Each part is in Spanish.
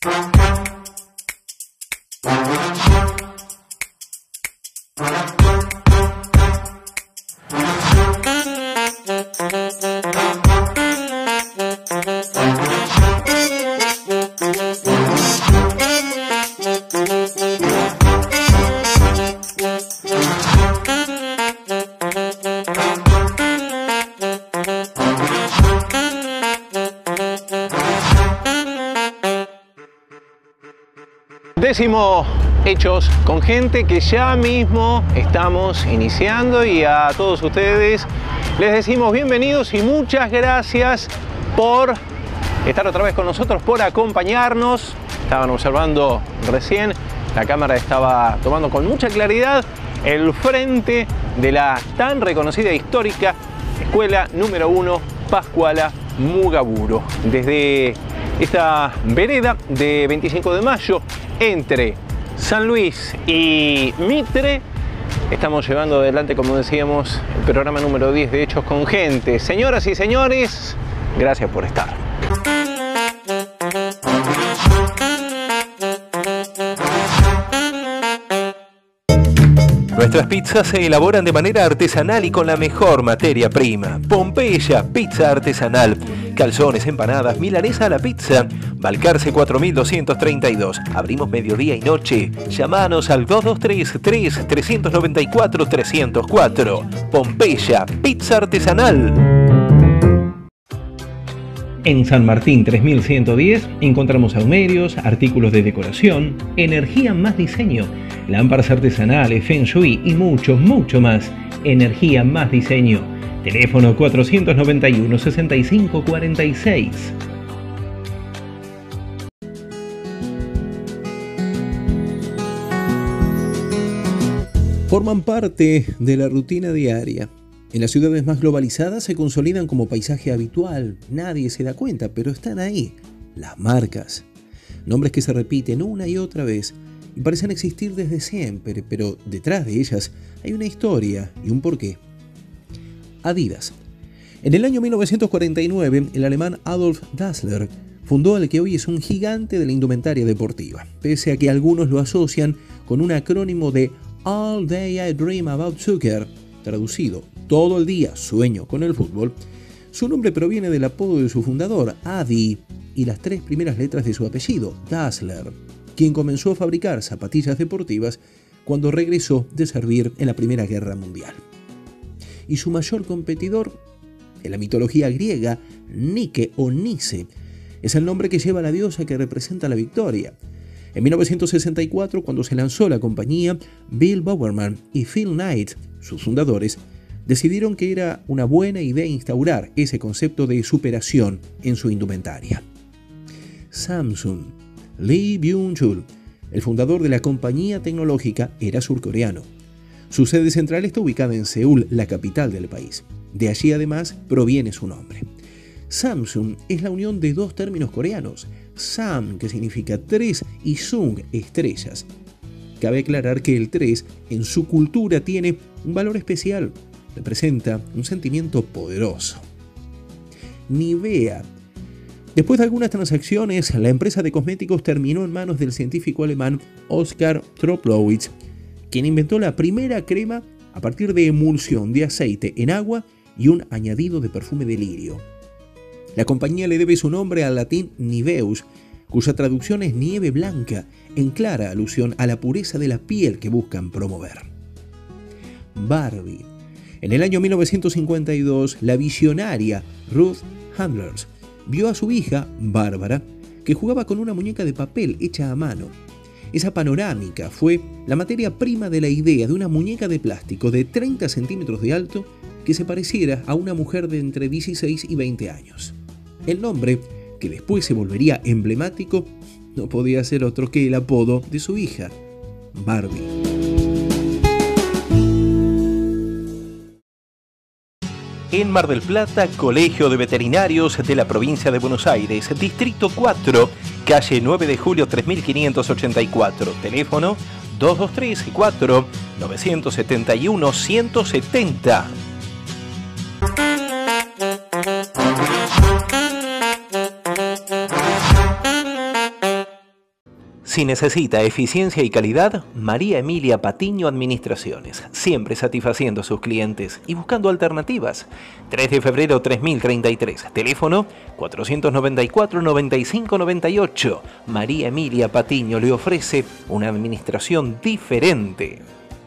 Décimo Hechos con Gente, que ya mismo estamos iniciando, y a todos ustedes les decimos bienvenidos y muchas gracias por estar otra vez con nosotros, por acompañarnos. Estaban observando recién, la cámara estaba tomando con mucha claridad el frente de la tan reconocida e histórica Escuela número 1 Pascuala Mugaburo. Desde esta vereda de 25 de mayo, entre San Luis y Mitre, estamos llevando adelante, como decíamos, el programa número 10 de Hechos con Gente. Señoras y señores, gracias por estar. Nuestras pizzas se elaboran de manera artesanal y con la mejor materia prima. Pompeya, pizza artesanal. Calzones, empanadas, milanesa a la pizza. Balcarce 4232. Abrimos mediodía y noche. Llámanos al 2233-394-304. Pompeya, pizza artesanal. En San Martín 3110 encontramos saumerios, artículos de decoración, Energía Más Diseño, lámparas artesanales, Feng Shui y mucho más. Energía Más Diseño. Teléfono 491-6546. Forman parte de la rutina diaria. En las ciudades más globalizadas se consolidan como paisaje habitual. Nadie se da cuenta, pero están ahí. Las marcas. Nombres que se repiten una y otra vez y parecen existir desde siempre, pero detrás de ellas hay una historia y un porqué. Adidas. En el año 1949, el alemán Adolf Dassler fundó el que hoy es un gigante de la indumentaria deportiva, pese a que algunos lo asocian con un acrónimo de All Day I Dream About Soccer, traducido, todo el día sueño con el fútbol. Su nombre proviene del apodo de su fundador, Adi, y las 3 primeras letras de su apellido, Dassler, quien comenzó a fabricar zapatillas deportivas cuando regresó de servir en la Primera Guerra Mundial. Y su mayor competidor, en la mitología griega, Nike o Nice, es el nombre que lleva la diosa que representa la victoria. En 1964, cuando se lanzó la compañía, Bill Bowerman y Phil Knight, sus fundadores, decidieron que era una buena idea instaurar ese concepto de superación en su indumentaria. Samsung. Lee Byung-chul, el fundador de la compañía tecnológica, era surcoreano. Su sede central está ubicada en Seúl, la capital del país. De allí además proviene su nombre. Samsung es la unión de 2 términos coreanos, Sam, que significa 3, y Sung, estrellas. Cabe aclarar que el 3 en su cultura tiene un valor especial, representa un sentimiento poderoso. Nivea. Después de algunas transacciones, la empresa de cosméticos terminó en manos del científico alemán Oskar Troplowitz, quien inventó la primera crema a partir de emulsión de aceite en agua y un añadido de perfume de lirio. La compañía le debe su nombre al latín niveus, cuya traducción es nieve blanca, en clara alusión a la pureza de la piel que buscan promover. Barbie. En el año 1952, la visionaria Ruth Handler vio a su hija, Bárbara, que jugaba con una muñeca de papel hecha a mano. Esa panorámica fue la materia prima de la idea de una muñeca de plástico de 30 centímetros de alto que se pareciera a una mujer de entre 16 y 20 años. El nombre, que después se volvería emblemático, no podía ser otro que el apodo de su hija, Barbie. En Mar del Plata, Colegio de Veterinarios de la Provincia de Buenos Aires, Distrito 4, calle 9 de julio 3584, teléfono 223-4-971-170. Si necesita eficiencia y calidad, María Emilia Patiño Administraciones, siempre satisfaciendo a sus clientes y buscando alternativas. 3 de febrero 3033, teléfono 494-9598. María Emilia Patiño le ofrece una administración diferente.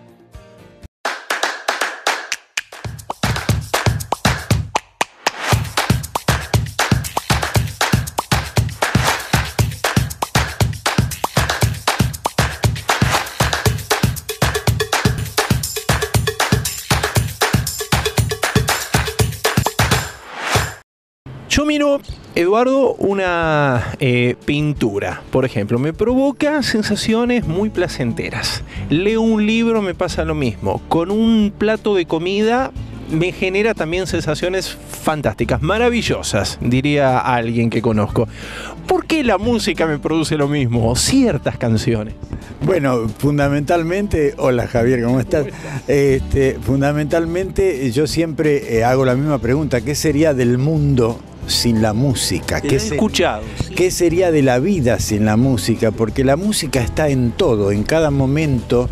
Yo miro, Eduardo, una pintura, por ejemplo, me provoca sensaciones muy placenteras. Leo un libro, me pasa lo mismo. Con un plato de comida me genera también sensaciones fantásticas, maravillosas, diría alguien que conozco. ¿Por qué la música me produce lo mismo? O ciertas canciones. Bueno, fundamentalmente, hola Javier, ¿cómo estás? Fundamentalmente yo siempre hago la misma pregunta, ¿qué sería del mundo sin la música? ¿Qué escuchado? Sí. ¿Qué sería de la vida sin la música? Porque la música está en todo, en cada momento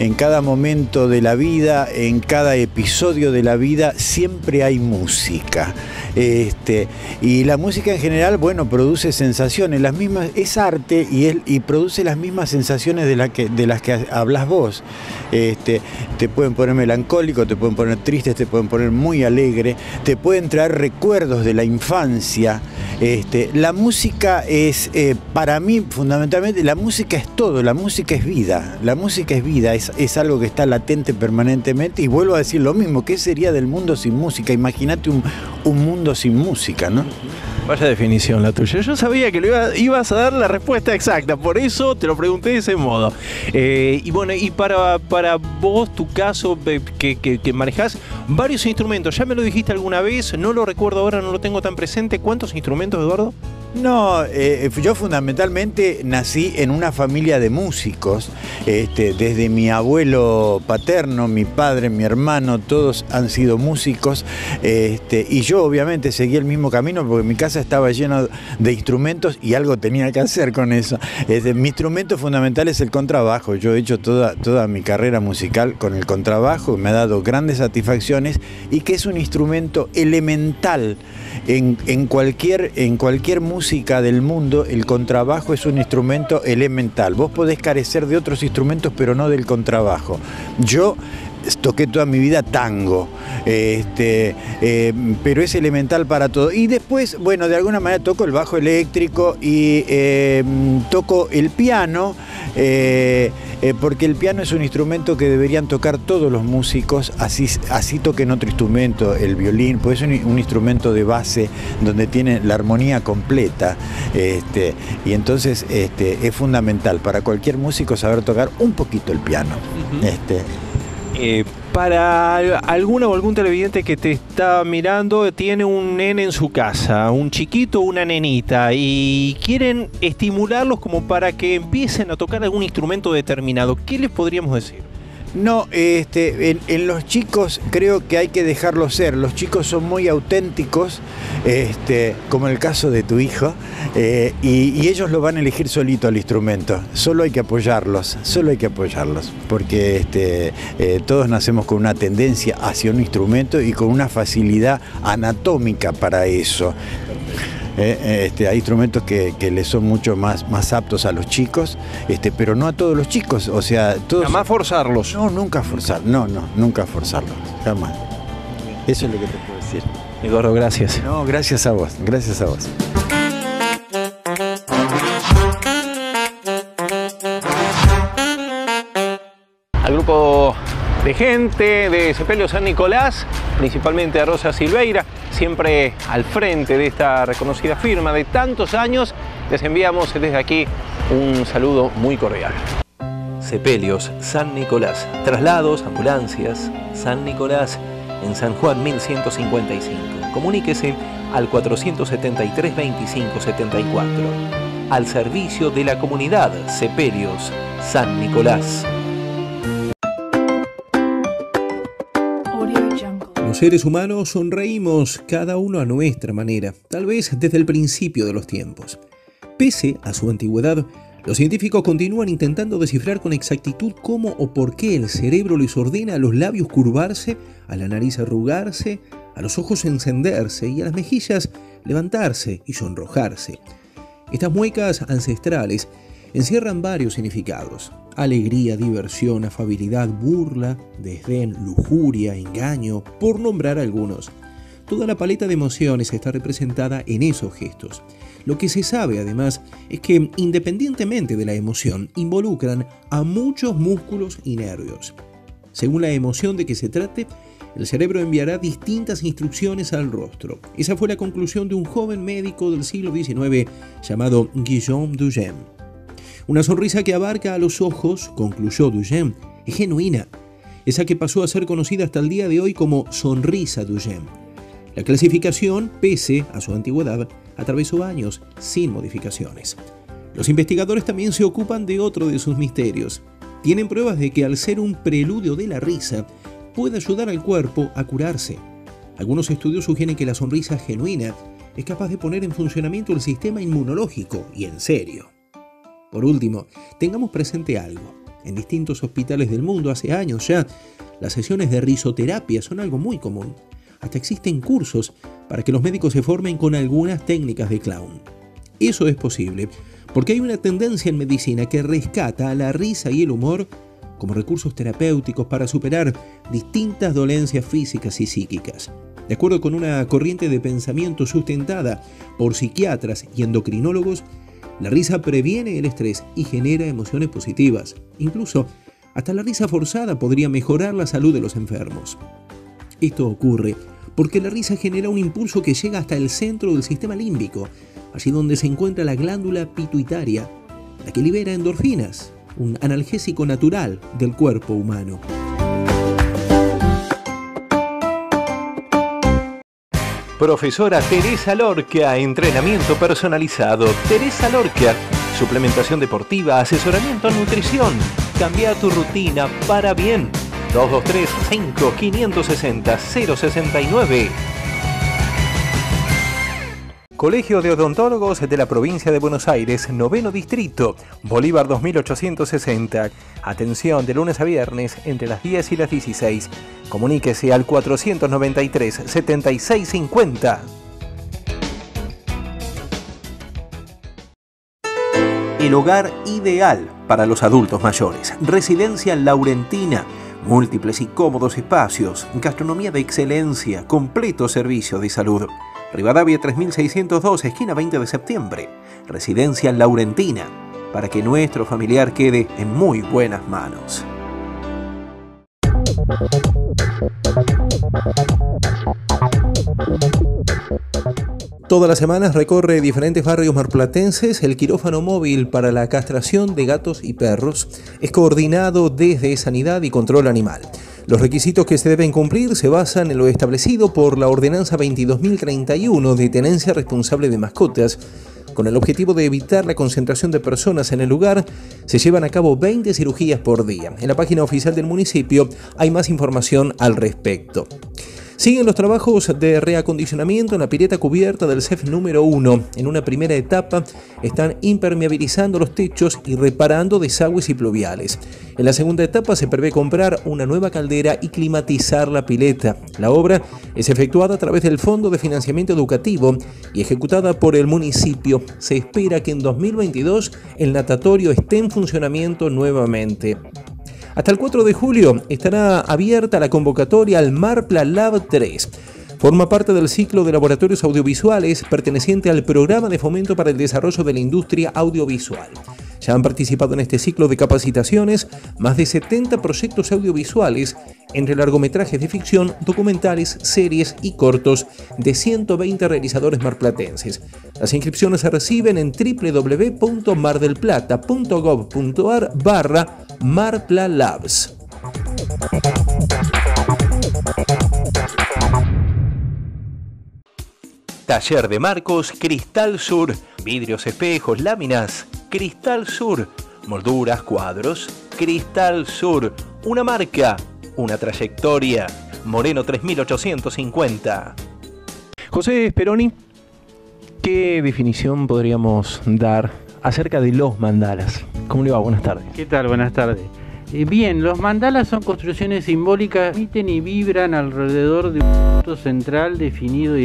de la vida, en cada episodio de la vida, siempre hay música. Y la música en general, bueno, produce sensaciones, las mismas, es arte y produce las mismas sensaciones de las que hablas vos. Te pueden poner melancólico, te pueden poner triste, te pueden poner muy alegre, te pueden traer recuerdos de la infancia. La música es, para mí, fundamentalmente, la música es todo, la música es vida, es algo que está latente permanentemente, y vuelvo a decir lo mismo, ¿qué sería del mundo sin música? Imagínate un mundo sin música, ¿no? Vaya definición la tuya. Yo sabía que ibas a dar la respuesta exacta, por eso te lo pregunté de ese modo. Y bueno, y para vos, tu caso, que manejás varios instrumentos, ya me lo dijiste alguna vez, no lo recuerdo ahora, no lo tengo tan presente. ¿Cuántos instrumentos, Eduardo? No, yo fundamentalmente nací en una familia de músicos, desde mi abuelo paterno, mi padre, mi hermano, todos han sido músicos, y yo obviamente seguí el mismo camino porque mi casa estaba llena de instrumentos y algo tenía que hacer con eso. Mi instrumento fundamental es el contrabajo. Yo he hecho toda mi carrera musical con el contrabajo, me ha dado grandes satisfacciones, y que es un instrumento elemental en cualquier música del mundo. El contrabajo es un instrumento elemental. Vos podés carecer de otros instrumentos, pero no del contrabajo. Yo toqué toda mi vida tango, pero es elemental para todo. Y después, bueno, de alguna manera toco el bajo eléctrico y toco el piano, porque el piano es un instrumento que deberían tocar todos los músicos, así toquen otro instrumento, el violín, pues es un instrumento de base donde tiene la armonía completa, y entonces es fundamental para cualquier músico saber tocar un poquito el piano. Para alguna o algún televidente que te está mirando, tiene un nene en su casa, un chiquito o una nenita, y quieren estimularlos como para que empiecen a tocar algún instrumento determinado, ¿qué les podríamos decir? No, en los chicos creo que hay que dejarlos ser. Los chicos son muy auténticos, como en el caso de tu hijo, y ellos lo van a elegir solito al instrumento. Solo hay que apoyarlos, porque todos nacemos con una tendencia hacia un instrumento y con una facilidad anatómica para eso. Hay instrumentos que les son mucho más aptos a los chicos, pero no a todos los chicos, o sea, todos. Jamás forzarlos. No, nunca forzarlos, jamás. Eso es lo que te puedo decir. Eduardo, gracias. No, gracias a vos. Al grupo de gente de Sepelios San Nicolás, principalmente a Rosa Silveira, siempre al frente de esta reconocida firma de tantos años, les enviamos desde aquí un saludo muy cordial. Sepelios San Nicolás, traslados, ambulancias, San Nicolás, en San Juan 1155. Comuníquese al 473-2574. Al servicio de la comunidad, Sepelios San Nicolás. Los seres humanos sonreímos cada uno a nuestra manera, tal vez desde el principio de los tiempos. Pese a su antigüedad, Los científicos continúan intentando descifrar con exactitud cómo o por qué el cerebro les ordena a los labios curvarse, a la nariz arrugarse, a los ojos encenderse y a las mejillas levantarse y sonrojarse. Estas muecas ancestrales encierran varios significados: alegría, diversión, afabilidad, burla, desdén, lujuria, engaño, por nombrar algunos. Toda la paleta de emociones está representada en esos gestos. Lo que se sabe, además, es que, independientemente de la emoción, involucran a muchos músculos y nervios. Según la emoción de que se trate, el cerebro enviará distintas instrucciones al rostro. Esa fue la conclusión de un joven médico del siglo XIX llamado Guillaume Dugem. Una sonrisa que abarca a los ojos, concluyó Dugem, es genuina, esa que pasó a ser conocida hasta el día de hoy como sonrisa Dugem. La clasificación, pese a su antigüedad, atravesó años sin modificaciones. Los investigadores también se ocupan de otro de sus misterios. Tienen pruebas de que al ser un preludio de la risa, puede ayudar al cuerpo a curarse. Algunos estudios sugieren que la sonrisa genuina es capaz de poner en funcionamiento el sistema inmunológico, y en serio. Por último, tengamos presente algo. En distintos hospitales del mundo, hace años ya, las sesiones de risoterapia son algo muy común. Hasta existen cursos para que los médicos se formen con algunas técnicas de clown. Eso es posible porque hay una tendencia en medicina que rescata a la risa y el humor como recursos terapéuticos para superar distintas dolencias físicas y psíquicas. De acuerdo con una corriente de pensamiento sustentada por psiquiatras y endocrinólogos, la risa previene el estrés y genera emociones positivas. Incluso, hasta la risa forzada podría mejorar la salud de los enfermos. Esto ocurre porque la risa genera un impulso que llega hasta el centro del sistema límbico, allí donde se encuentra la glándula pituitaria, la que libera endorfinas, un analgésico natural del cuerpo humano. Profesora Teresa Lorca, entrenamiento personalizado. Teresa Lorca, suplementación deportiva, asesoramiento en nutrición. Cambia tu rutina para bien. 223-5-560-069. Colegio de Odontólogos de la Provincia de Buenos Aires, 9º Distrito, Bolívar 2860. Atención de lunes a viernes entre las 10 y las 16. Comuníquese al 493-7650. El hogar ideal para los adultos mayores. Residencia Laurentina. Múltiples y cómodos espacios, gastronomía de excelencia, completo servicio de salud. Rivadavia 3602, esquina 20 de septiembre. Residencia Laurentina, para que nuestro familiar quede en muy buenas manos. Todas las semanas recorre diferentes barrios marplatenses el quirófano móvil para la castración de gatos y perros. Es coordinado desde Sanidad y Control Animal. Los requisitos que se deben cumplir se basan en lo establecido por la Ordenanza 22.031 de Tenencia Responsable de Mascotas. Con el objetivo de evitar la concentración de personas en el lugar, se llevan a cabo 20 cirugías por día. En la página oficial del municipio hay más información al respecto. Siguen los trabajos de reacondicionamiento en la pileta cubierta del CEF número 1. En una primera etapa están impermeabilizando los techos y reparando desagües y pluviales. En la segunda etapa se prevé comprar una nueva caldera y climatizar la pileta. La obra es efectuada a través del Fondo de Financiamiento Educativo y ejecutada por el municipio. Se espera que en 2022 el natatorio esté en funcionamiento nuevamente. Hasta el 4 de julio estará abierta la convocatoria al Marpla Lab 3. Forma parte del ciclo de laboratorios audiovisuales perteneciente al Programa de Fomento para el Desarrollo de la Industria Audiovisual. Ya han participado en este ciclo de capacitaciones más de 70 proyectos audiovisuales entre largometrajes de ficción, documentales, series y cortos de 120 realizadores marplatenses. Las inscripciones se reciben en www.mardelplata.gov.ar/Marplalabs. Taller de marcos Cristal Sur. Vidrios, espejos, láminas. Cristal Sur. Molduras, cuadros. Cristal Sur. Una marca, una trayectoria. Moreno 3850. José Speroni, ¿qué definición podríamos dar acerca de los mandalas. ¿Cómo le va? Buenas tardes. ¿Qué tal? Buenas tardes. Bien, los mandalas son construcciones simbólicas que emiten y vibran alrededor de un punto central definido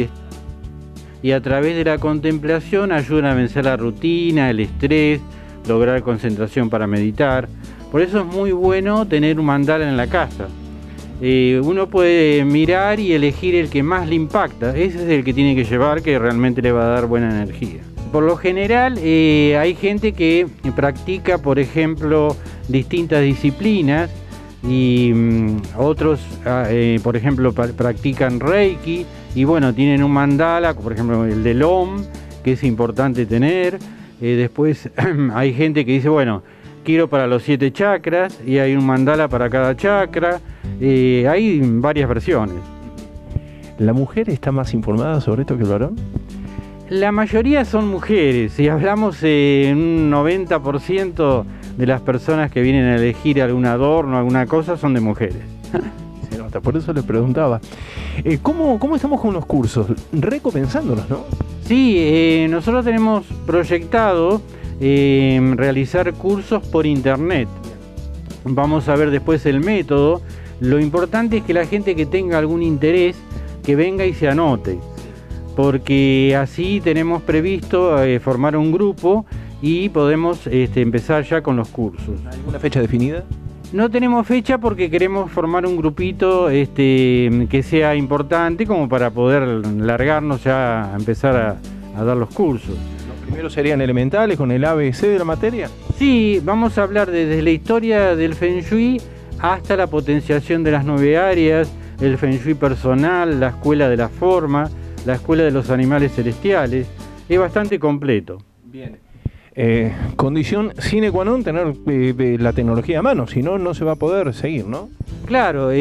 y a través de la contemplación ayudan a vencer la rutina, el estrés, lograr concentración para meditar. Por eso es muy bueno tener un mandala en la casa. Uno puede mirar y elegir el que más le impacta. Ese es el que tiene que llevar, que realmente le va a dar buena energía. Por lo general hay gente que practica, por ejemplo, distintas disciplinas y otros, por ejemplo, practican Reiki y bueno, tienen un mandala, por ejemplo el del Om, que es importante tener. Después hay gente que dice, bueno, quiero para los 7 chakras y hay un mandala para cada chakra. Hay varias versiones. ¿La mujer está más informada sobre esto que el varón? La mayoría son mujeres. Si hablamos en un 90% de las personas que vienen a elegir algún adorno, alguna cosa, son de mujeres. Se nota, por eso les preguntaba. ¿Cómo estamos con los cursos? Recomenzándolos, ¿no? Sí, nosotros tenemos proyectado realizar cursos por internet. Vamos a ver después el método. Lo importante es que la gente que tenga algún interés, que venga y se anote, porque así tenemos previsto formar un grupo y podemos empezar ya con los cursos. ¿Alguna fecha definida? No tenemos fecha porque queremos formar un grupito que sea importante como para poder largarnos ya a empezar a dar los cursos. ¿Los primeros serían elementales con el ABC de la materia? Sí, vamos a hablar desde la historia del Feng Shui hasta la potenciación de las 9 áreas, el Feng Shui personal, la escuela de la forma, la escuela de los animales celestiales. Es bastante completo. Bien. Condición sine qua non tener la tecnología a mano, si no, no se va a poder seguir, ¿no? Claro,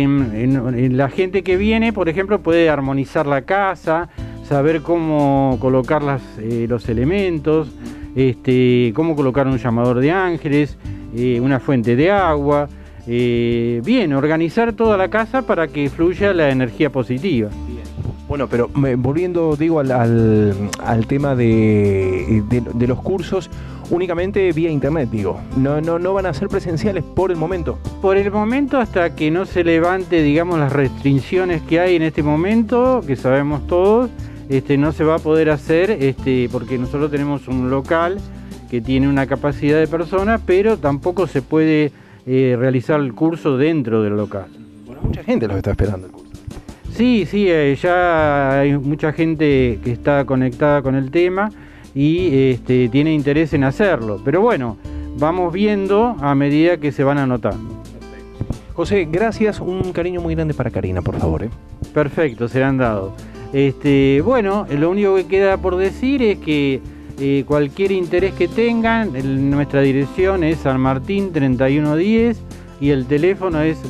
la gente que viene, por ejemplo, puede armonizar la casa, saber cómo colocar los elementos, cómo colocar un llamador de ángeles, una fuente de agua. Bien, organizar toda la casa para que fluya la energía positiva. Bueno, pero volviendo, digo, al tema de los cursos, únicamente vía internet, digo. No van a ser presenciales por el momento. Por el momento, hasta que no se levante, digamos, las restricciones que hay en este momento, que sabemos todos, no se va a poder hacer, porque nosotros tenemos un local que tiene una capacidad de personas, pero tampoco se puede realizar el curso dentro del local. Bueno, mucha gente los está esperando el curso. Sí, ya hay mucha gente que está conectada con el tema y tiene interés en hacerlo. Pero bueno, vamos viendo a medida que se van anotando. José, gracias. Un cariño muy grande para Karina, por favor. Perfecto, serán dados. Bueno, lo único que queda por decir es que cualquier interés que tengan, nuestra dirección es San Martín 3110 y el teléfono es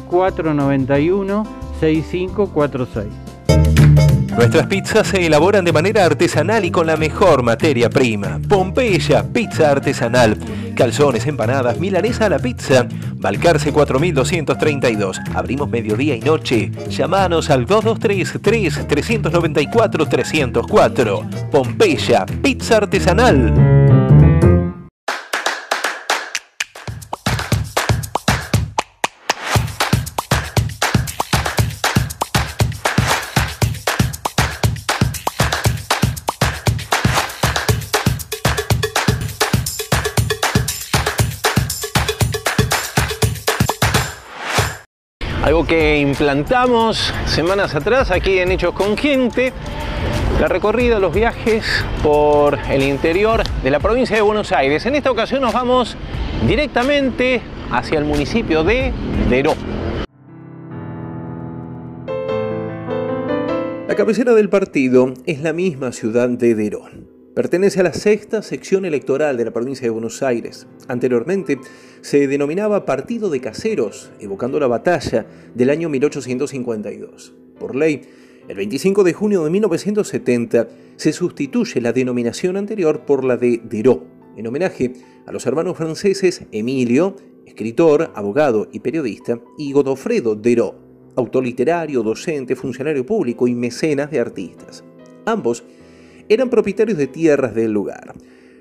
491-6546. Nuestras pizzas se elaboran de manera artesanal y con la mejor materia prima. Pompeya, pizza artesanal. Calzones, empanadas, milanesa a la pizza. Balcarce 4232. Abrimos mediodía y noche. Llámanos al 2233-394-304. Pompeya, pizza artesanal. Algo que implantamos semanas atrás aquí en Hechos con Gente, la recorrida, los viajes por el interior de la provincia de Buenos Aires. En esta ocasión nos vamos directamente hacia el municipio de Deró. La cabecera del partido es la misma ciudad de Deró. Pertenece a la 6ª sección electoral de la provincia de Buenos Aires. Anteriormente se denominaba Partido de Caseros, evocando la batalla del año 1852. Por ley, el 25 de junio de 1970 se sustituye la denominación anterior por la de Deró, en homenaje a los hermanos franceses Emilio, escritor, abogado y periodista, y Godofredo Deró, autor literario, docente, funcionario público y mecenas de artistas. Ambos eran propietarios de tierras del lugar.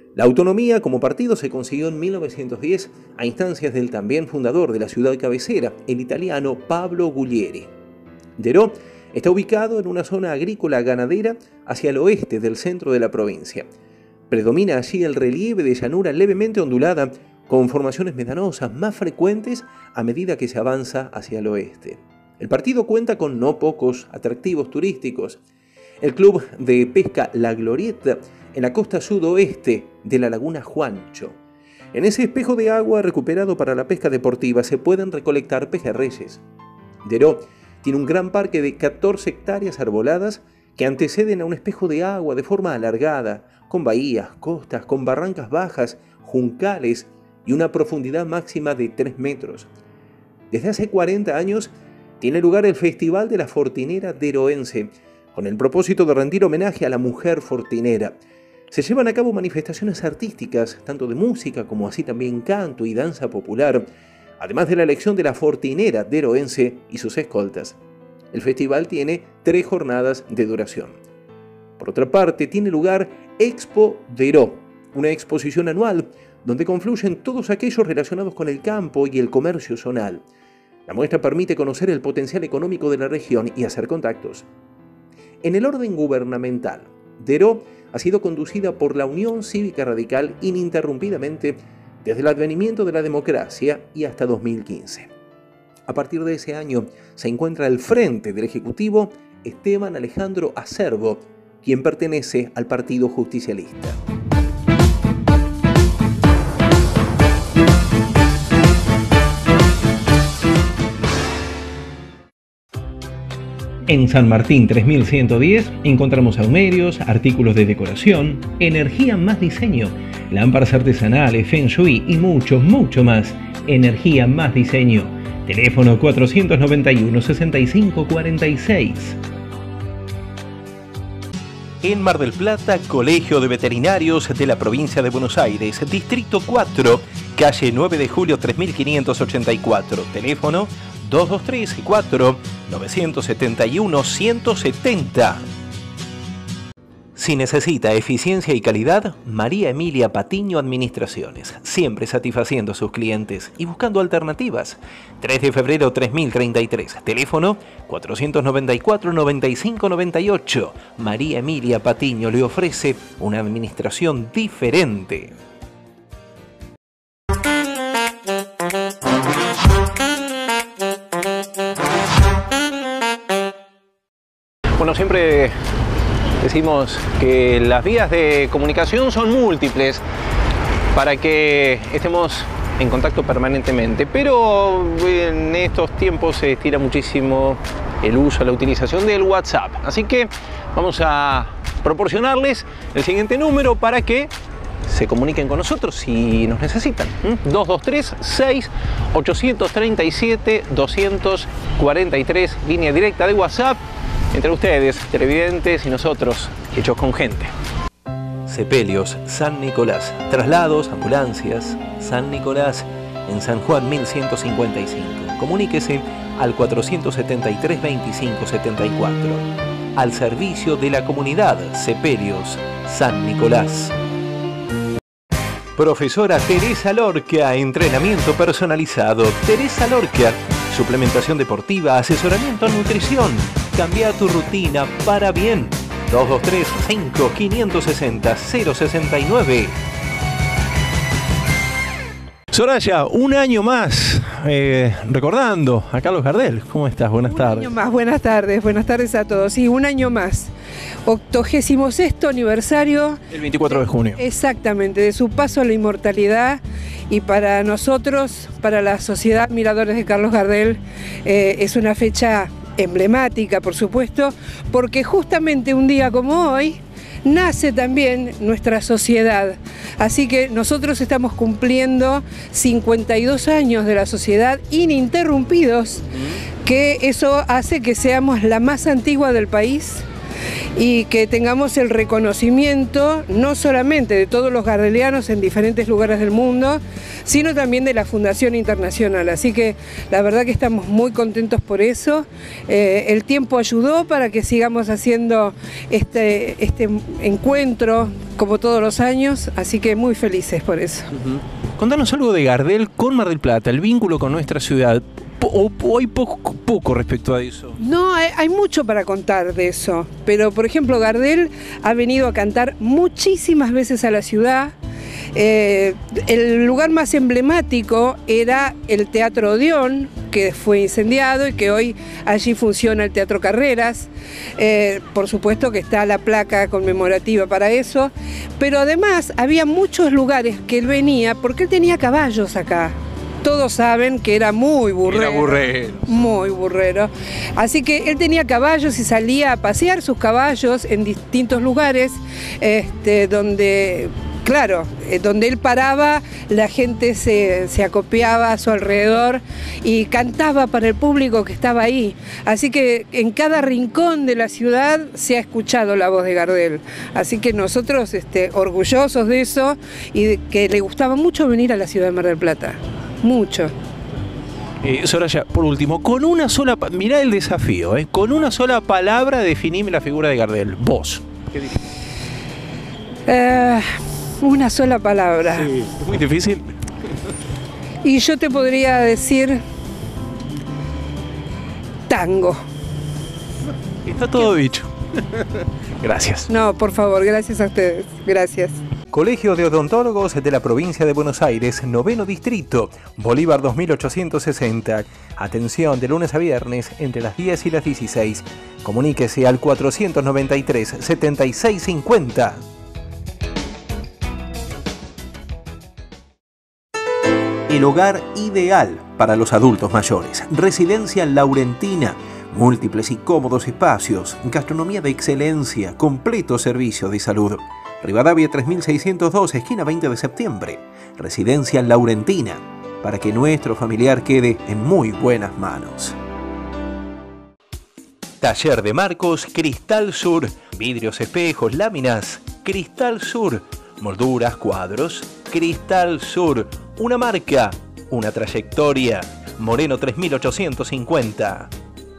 La autonomía como partido se consiguió en 1910 a instancias del también fundador de la ciudad cabecera, el italiano Pablo Guglieri. Deró está ubicado en una zona agrícola ganadera hacia el oeste del centro de la provincia. Predomina allí el relieve de llanura levemente ondulada, con formaciones medanosas más frecuentes a medida que se avanza hacia el oeste. El partido cuenta con no pocos atractivos turísticos. El club de pesca La Glorieta, en la costa sudoeste de la laguna Juancho. En ese espejo de agua recuperado para la pesca deportiva se pueden recolectar pejerreyes. Deró tiene un gran parque de 14 hectáreas arboladas que anteceden a un espejo de agua de forma alargada, con bahías, costas, con barrancas bajas, juncales y una profundidad máxima de 3 metros. Desde hace 40 años tiene lugar el Festival de la Fortinera Deroense, con el propósito de rendir homenaje a la mujer fortinera. Se llevan a cabo manifestaciones artísticas, tanto de música como así también canto y danza popular, además de la elección de la Fortinera Deroense y sus escoltas. El festival tiene 3 jornadas de duración. Por otra parte, tiene lugar Expo Deró, una exposición anual donde confluyen todos aquellos relacionados con el campo y el comercio zonal. La muestra permite conocer el potencial económico de la región y hacer contactos. En el orden gubernamental, Deró ha sido conducida por la Unión Cívica Radical ininterrumpidamente desde el advenimiento de la democracia y hasta 2015. A partir de ese año se encuentra al frente del Ejecutivo Esteban Alejandro Acerbo, quien pertenece al Partido Justicialista. En San Martín 3110 encontramos saumerios, artículos de decoración, energía más diseño, lámparas artesanales, feng shui y mucho más. Energía más diseño. Teléfono 491-6546. En Mar del Plata, Colegio de Veterinarios de la Provincia de Buenos Aires, Distrito 4, calle 9 de julio 3584. Teléfono 223-4-971-170. Si necesita eficiencia y calidad, María Emilia Patiño Administraciones, siempre satisfaciendo a sus clientes y buscando alternativas. 3 de febrero 3033, teléfono 494-9598. María Emilia Patiño le ofrece una administración diferente. Bueno, siempre decimos que las vías de comunicación son múltiples para que estemos en contacto permanentemente, pero en estos tiempos se estira muchísimo el uso, la utilización del WhatsApp. Así que vamos a proporcionarles el siguiente número para que se comuniquen con nosotros si nos necesitan. 223-6-837-243, línea directa de WhatsApp entre ustedes, televidentes, y nosotros, hechos con gente. Sepelios San Nicolás, traslados, ambulancias, San Nicolás, en San Juan 1155. Comuníquese al 473-2574. Al servicio de la comunidad, Sepelios San Nicolás. Profesora Teresa Lorca, entrenamiento personalizado. Teresa Lorca, suplementación deportiva, asesoramiento en nutrición. Cambia tu rutina para bien. 223-5-560-069. Soraya, un año más recordando a Carlos Gardel. ¿Cómo estás? Buenas tardes. Un año más, buenas tardes a todos. Sí, un año más. 86º aniversario. El 24 de junio. Exactamente, de su paso a la inmortalidad. Y para nosotros, para la Sociedad Admiradores de Carlos Gardel, es una fecha emblemática, por supuesto, porque justamente un día como hoy nace también nuestra sociedad. Así que nosotros estamos cumpliendo 52 años de la sociedad ininterrumpidos, que eso hace que seamos la más antigua del país, y que tengamos el reconocimiento no solamente de todos los gardelianos en diferentes lugares del mundo, sino también de la Fundación Internacional. Así que la verdad que estamos muy contentos por eso. El tiempo ayudó para que sigamos haciendo este encuentro como todos los años, así que muy felices por eso. Contanos algo de Gardel con Mar del Plata, el vínculo con nuestra ciudad. Hay poco respecto a eso. No, hay mucho para contar de eso, pero por ejemplo Gardel ha venido a cantar muchísimas veces a la ciudad. El lugar más emblemático era el Teatro Odeón, que fue incendiado y que hoy allí funciona el Teatro Carreras. Por supuesto que está la placa conmemorativa para eso, pero además había muchos lugares que él venía porque él tenía caballos acá. Todos saben que era muy burrero. Era burrero. Muy burrero. Así que él tenía caballos y salía a pasear sus caballos en distintos lugares, donde... Claro, donde él paraba, la gente se acopiaba a su alrededor y cantaba para el público que estaba ahí. Así que en cada rincón de la ciudad se ha escuchado la voz de Gardel. Así que nosotros orgullosos de eso y de que le gustaba mucho venir a la ciudad de Mar del Plata. Mucho. Soraya, por último, con una sola... Mirá el desafío, con una sola palabra definime la figura de Gardel. Vos. ¿Qué dijiste? Una sola palabra. Sí, es muy difícil. Y yo te podría decir tango. Está todo dicho. Gracias. No, por favor, gracias a ustedes. Gracias. Colegio de Odontólogos de la Provincia de Buenos Aires, 9º Distrito, Bolívar 2860. Atención de lunes a viernes entre las 10 y las 16. Comuníquese al 493 7650. El hogar ideal para los adultos mayores. Residencia Laurentina. Múltiples y cómodos espacios. Gastronomía de excelencia. Completo servicio de salud. Rivadavia 3602, esquina 20 de septiembre. Residencia Laurentina. Para que nuestro familiar quede en muy buenas manos. Taller de marcos Cristal Sur. Vidrios, espejos, láminas. Cristal Sur. Molduras, cuadros. Cristal Sur. Una marca, una trayectoria. Moreno 3850.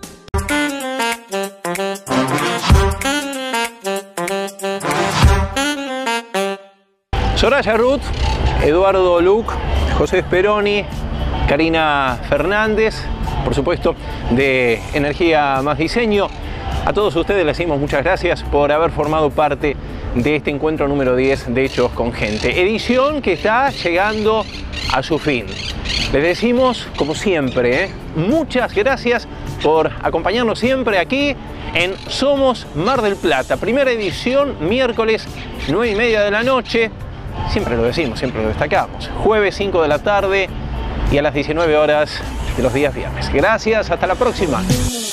Soraya Ruth, Eduardo Luc, José Speroni, Karina Fernández, por supuesto, de Energía Más Diseño. A todos ustedes les decimos muchas gracias por haber formado parte de este encuentro número 10 de Hechos con Gente. Edición que está llegando a su fin. Les decimos, como siempre, muchas gracias por acompañarnos siempre aquí en Somos Mar del Plata. Primera edición, miércoles 9:30 de la noche. Siempre lo decimos, siempre lo destacamos. Jueves 5 de la tarde y a las 19 horas de los días viernes. Gracias, hasta la próxima.